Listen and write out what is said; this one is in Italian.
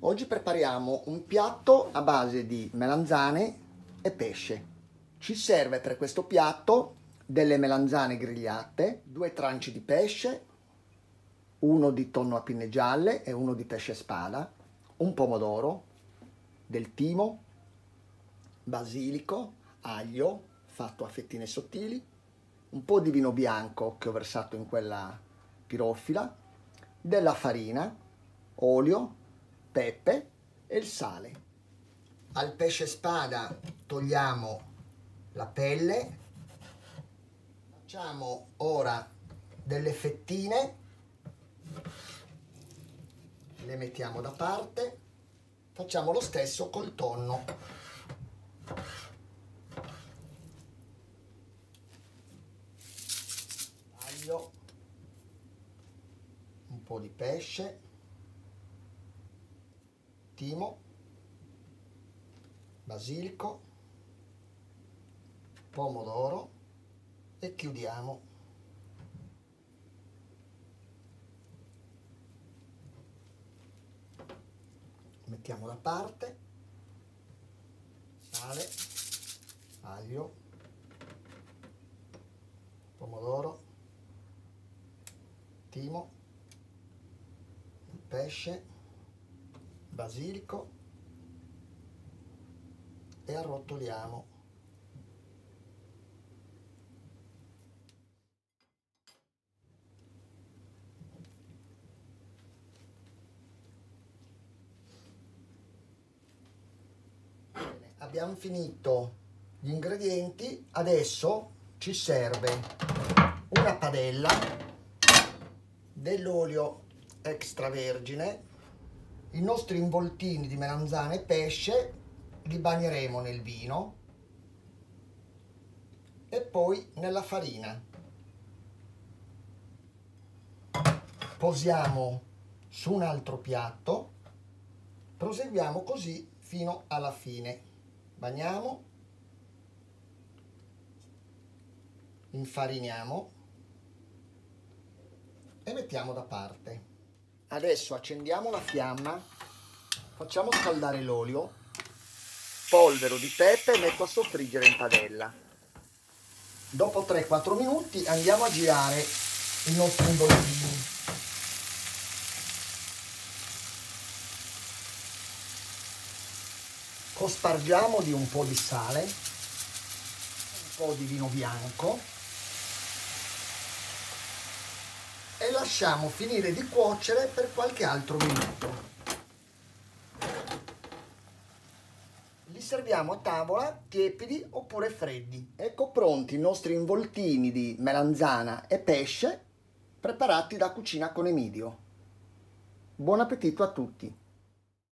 Oggi prepariamo un piatto a base di melanzane e pesce. Ci serve per questo piatto delle melanzane grigliate, 2 tranci di pesce, uno di tonno a pinne gialle e uno di pesce spada, un pomodoro, del timo, basilico, aglio fatto a fettine sottili, un po' di vino bianco che ho versato in quella pirofila, della farina, olio, pepe e il sale. Al pesce spada togliamo la pelle, facciamo ora delle fettine, le mettiamo da parte, facciamo lo stesso col tonno. Aglio, un po' di pesce, timo, basilico, pomodoro e chiudiamo. Mettiamo da parte sale, aglio, pomodoro, timo, pesce, basilico e arrotoliamo. Bene, abbiamo finito gli ingredienti, adesso ci serve una padella, dell'olio extravergine, i nostri involtini di melanzane e pesce li bagneremo nel vino e poi nella farina. Posiamo su un altro piatto, proseguiamo così fino alla fine. Bagniamo, infariniamo e mettiamo da parte. Adesso accendiamo la fiamma, facciamo scaldare l'olio, polvero di pepe e metto a soffriggere in padella. Dopo 3-4 minuti andiamo a girare i nostri involtini. Cospargiamo di un po' di sale, un po' di vino bianco e lasciamo finire di cuocere per qualche altro minuto. Li serviamo a tavola tiepidi oppure freddi. Ecco pronti i nostri involtini di melanzana e pesce preparati da Cucina con Emidio. Buon appetito a tutti!